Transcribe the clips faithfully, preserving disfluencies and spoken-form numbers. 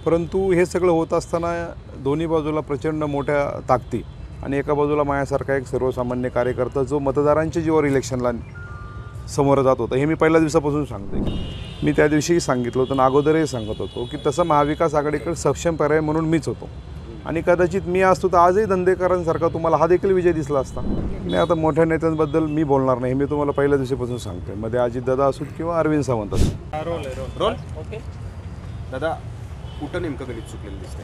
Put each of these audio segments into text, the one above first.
परंतु हे सगळं होत असताना दोन्ही बाजूला प्रचंड मोठ्या ताकदी आणि एका बाजूला माझ्यासारखा एक सर्वसामान्य कार्यकर्ता जो मतदारांच्या जीवावर इलेक्शनला समोर जात होता, हे मी पहिल्या दिवसापासून सांगतो आहे. मी त्या दिवशीही सांगितलं होतं आणि अगोदरही सांगत होतो की तसं महाविकास आघाडीकडे सक्षम पर्याय म्हणून मीच होतो आणि कदाचित मी असतो तर आजही धंदेकरांसारखा तुम्हाला हा देखील विजय दिसला असता. मी आता मोठ्या नेत्यांबद्दल मी बोलणार नाही, मी तुम्हाला पहिल्या दिवशीपासून सांगतो. मध्ये अजितदादा असोत किंवा अरविंद सावंत असोत. रोल रोल ओके दादा, कुठं नेमकं गणित चुकलेलं दिसतंय?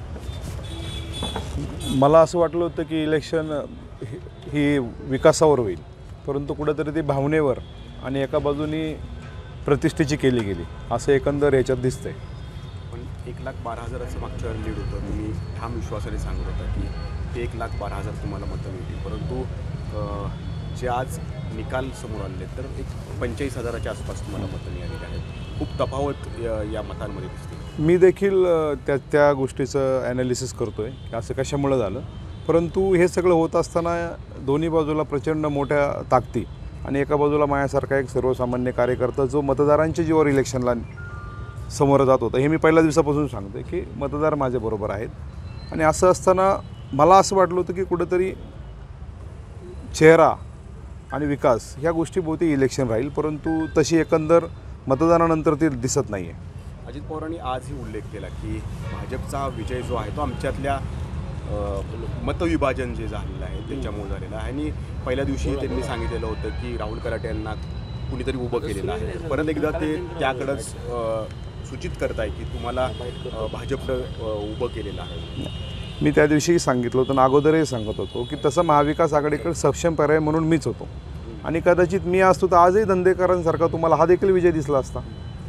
मला असं वाटलं होतं की इलेक्शन ही विकासावर होईल, परंतु कुठंतरी ती भावनेवर आणि एका बाजूनी प्रतिष्ठेची केली गेली असं एकंदर याच्यात दिसतंय. पण एक लाख बारा हजाराचं मागच्या लीड होतं, तुम्ही ठाम विश्वासाने सांगत होता की ते एक लाख बारा हजार तुम्हाला मतं मिळतील, परंतु जे आज निकाल समोर आले तर एक पंचेचाळीस हजाराच्या आसपास तुम्हाला मतं मिळालेली आहेत. खूप तफावत या मतांमध्ये दिसते. मी देखील त्या त्या गोष्टीचं ॲनालिसिस करतो आहे की असं कशामुळं झालं, परंतु हे सगळं होत असताना दोन्ही बाजूला प्रचंड मोठ्या ताकदी आणि एका बाजूला माझ्यासारखा एक सर्वसामान्य कार्यकर्ता जो मतदारांच्या जीवावर इलेक्शनला समोर जात होता, हे मी पहिल्या दिवसापासून सांगतो आहे की मतदार माझ्याबरोबर आहेत. आणि असं असताना मला असं वाटलं होतं की कुठंतरी चेहरा आणि विकास ह्या गोष्टीभोवती इलेक्शन राहील, परंतु तशी एकंदर मतदानानंतर ती दिसत नाही आहे. अजित पवारांनी आजही उल्लेख केला की भाजपचा हा विजय जो आहे तो आमच्यातल्या मतविभाजन जे झालेलं आहे त्याच्यामुळे झालेलं आहे. आणि पहिल्या दिवशी त्यांनी सांगितलेलं होतं की राहुल कराटे यांना कुणीतरी उभं केलेलं आहे. परत एकदा ते त्याकडंच सूचित करत आहे की तुम्हाला भाजपनं उभं केलेलं आहे. मी त्या दिवशीही सांगितलं होतं आणि अगोदरही सांगत होतो की तसं महाविकास आघाडीकडे सक्षम पर्याय म्हणून मीच होतो आणि कदाचित मी असतो तर आजही धंदेकरांसारखा तुम्हाला हा देखील विजय दिसला असता.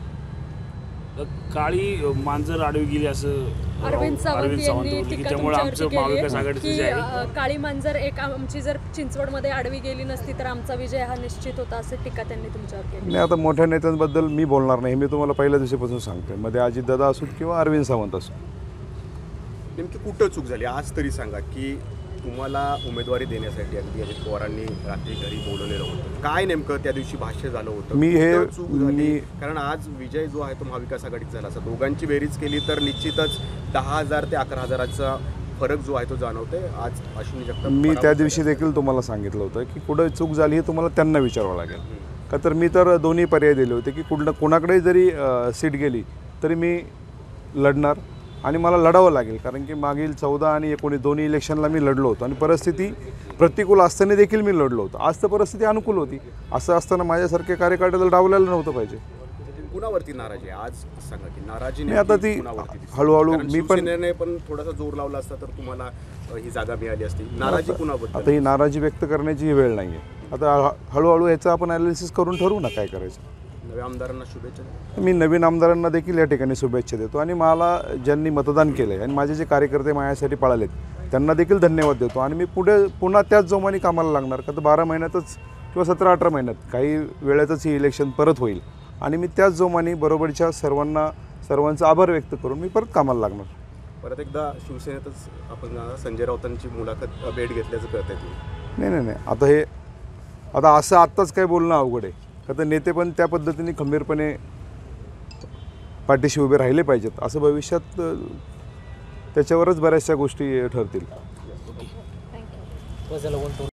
काळी मांजर आडवी गेली असं अरविंद सावंत यांनी टीका तुमच्यावरती केली की काळी मांजर एक आमची जर चिंचवडमध्ये आडवी गेली नसती तर आमचा विजय हा निश्चित होता, असं टीका त्यांनी तुमच्यावर केली. मी आता मोठ्या नेत्यांबद्दल मी बोलणार नाही, मी तुम्हाला पहिल्या दिवशीपासून सांगतो आहे. मध्ये अजितदादा असोत किंवा अरविंद सावंत असोत. नेमकी कुठं चूक झाली आज तरी सांगा की तुम्हाला उमेदवारी देण्यासाठी अगदी अजित पवारांनी रात्री घरी बोलवलेलं होतं. काय नेमकं त्या दिवशी भाष्य झालं होतं? मी हे चूक झाली कारण आज विजय जो आहे तो महाविकास आघाडीत झाला. असं दोघांची बेरीज केली तर निश्चितच दहा हजार ते अकरा हजाराचा फरक जो आहे तो जाणवतोय. आज अश्विनी जगताप मी त्या दिवशी देखील तुम्हाला सांगितलं होतं की कुठं चूक झाली हे तुम्हाला त्यांना विचारावं लागेल. का तर मी तर दोन्ही पर्याय दिले होते की कुठलं कोणाकडे जरी सीट गेली तरी मी लढणार आणि मला लढावं लागेल, कारण की मागील चौदा आणि एकोणीस दोन्ही इलेक्शनला मी लढलो होतो आणि परिस्थिती प्रतिकूल असताना देखील मी लढलो होतो. आज तर परिस्थिती अनुकूल होती. असं असताना माझ्यासारख्या कार्यकर्त्याला डावलायला नव्हतं पाहिजे. कुणावरती नाराजी आहे आज सांगा की नाराजी नाही आता ती हळूहळू मी पण पण थोडासा जोर लावला असता तर तुम्हाला ही जागा मिळाली असती. नाराजी कुणाबद्दल? आता ही नाराजी व्यक्त करण्याची वेळ नाही आहे. आता हळूहळू ह्याचं आपण ॲनालिसिस करून ठरवू ना काय करायचं. नव्या आमदारांना शुभेच्छा. मी नवीन आमदारांना देखील या ठिकाणी शुभेच्छा देतो आणि मला ज्यांनी मतदान केलं आहे आणि माझे जे कार्यकर्ते माझ्यासाठी पळालेत त्यांना देखील धन्यवाद देतो. आणि मी पुढे पुन्हा त्याच जोमाने कामाला लागणार, का तर बारा महिन्यातच किंवा सतरा अठरा महिन्यात काही वेळेतच ही इलेक्शन परत होईल आणि मी त्याच जोमाने बरोबरच्या सर्वांना सर्वांचा आभार व्यक्त करून मी परत कामाला लागणार. परत एकदा शिवसेनेतच आपण संजय राऊतांची मुलाखत भेट घेतल्याचं कळत आहे. नाही नाही नाही आता हे आता असं आत्ताच काय बोलणं अवघड आहे, का तर नेते पण त्या पद्धतीने खंबीरपणे पाठीशी उभे राहिले पाहिजेत. असं भविष्यात त्याच्यावरच बऱ्याचशा गोष्टी ठरतील.